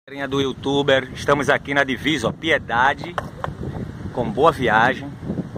Do youtuber, estamos aqui na divisa, ó, Piedade com Boa Viagem.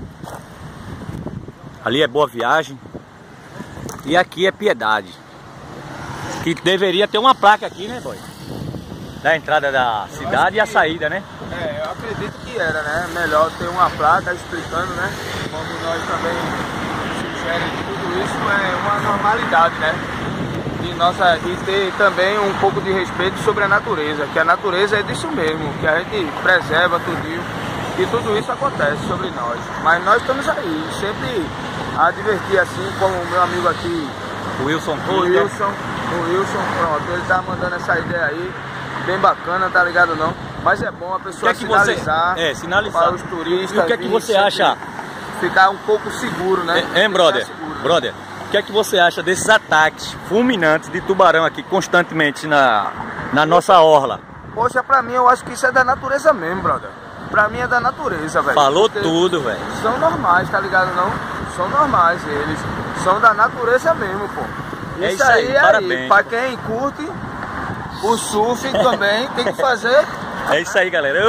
Ali é Boa Viagem e aqui é Piedade, que deveria ter uma placa aqui, né, boy? Da entrada da cidade e a saída, né? É, eu acredito que era, né? Melhor ter uma placa explicando, né? Como nós também sugerem que tudo isso é uma normalidade, né? E ter também um pouco de respeito sobre a natureza, que a natureza é disso mesmo, que a gente preserva tudo e tudo isso acontece sobre nós. Mas nós estamos aí, sempre a divertir assim, como o meu amigo aqui, O Wilson, pronto, ele tá mandando essa ideia aí, bem bacana, tá ligado não? Mas é bom a pessoa sinalizar, sinalizar para os turistas. E o que é que você acha? Ficar um pouco seguro, né? Brother? O que é que você acha desses ataques fulminantes de tubarão aqui constantemente na nossa orla? Poxa, pra mim eu acho que isso é da natureza mesmo, brother. Pra mim é da natureza, velho. Falou tudo, velho. São normais, tá ligado não? São normais eles. São da natureza mesmo, pô. É isso aí, parabéns. Pra quem curte o surf também tem que fazer. É isso aí, galera.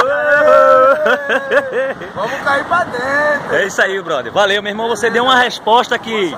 Vamos cair pra dentro. É isso aí, brother. Valeu, meu irmão. Você deu uma resposta que...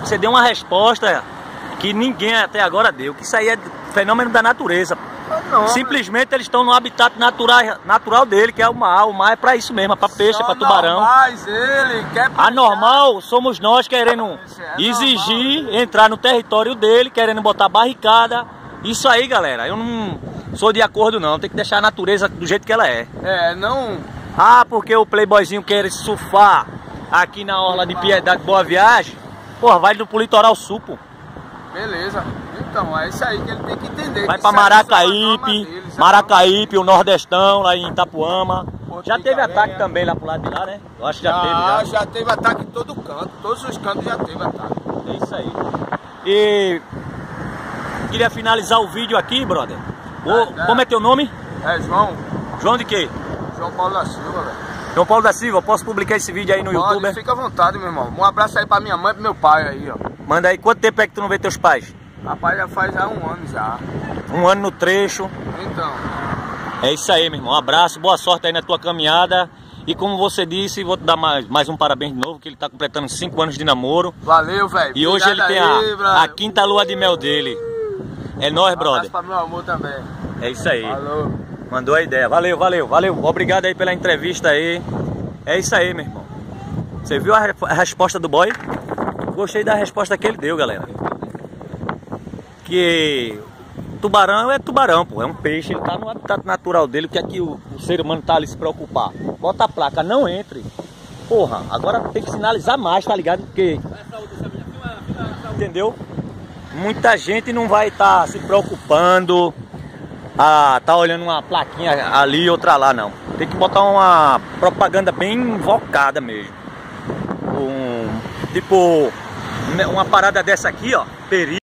ninguém até agora deu. Que isso aí é fenômeno da natureza. Não, simplesmente eles estão no habitat natural dele, que é o mar. O mar é pra isso mesmo, é pra peixe, é pra tubarão. Mas ele quer anormal somos nós querendo exigir entrar no território dele, querendo botar barricada. Isso aí, galera, eu não sou de acordo não. Tem que deixar a natureza do jeito que ela é. Não... Ah, porque o playboyzinho quer surfar aqui na orla de Piedade, Boa Viagem. Porra, vai pro litoral sul, pô. Beleza. Então, é isso aí que ele tem que entender. Vai pra Maracaípe, o Nordestão, lá em Itapuama. Já teve ataque também lá pro lado de lá, né? Eu acho que já teve. Já teve ataque em todo canto. Todos os cantos já teve ataque. É isso aí. E... queria finalizar o vídeo aqui, brother. Como é teu nome? É João. João de quê? João Paulo da Silva, velho. João Paulo da Silva, posso publicar esse vídeo aí no YouTube? Fica à vontade, meu irmão. Um abraço aí pra minha mãe e pro meu pai aí, ó. Manda aí, quanto tempo é que tu não vê teus pais? Rapaz, já faz um ano já. Um ano no trecho. Então. É isso aí, meu irmão. Um abraço, boa sorte aí na tua caminhada. E como você disse, vou te dar mais um parabéns de novo, que ele tá completando 5 anos de namoro. Valeu, velho. E hoje ele tem a quinta lua de mel dele. É nóis, brother. Um abraço pra meu amor também. É isso aí. Falou. Mandou a ideia. Valeu. Obrigado aí pela entrevista aí. É isso aí, meu irmão. Você viu a resposta do boy? Gostei da resposta que ele deu, galera. Que tubarão é tubarão, pô. É um peixe, ele tá no habitat natural dele. O que é que o ser humano tá ali se preocupar? Bota a placa, não entre. Porra, agora tem que sinalizar mais, tá ligado? Porque... entendeu? Muita gente não vai estar se preocupando. Tá olhando uma plaquinha ali e outra lá, não. Tem que botar uma propaganda bem invocada mesmo. Tipo, uma parada dessa aqui, ó. Perigo.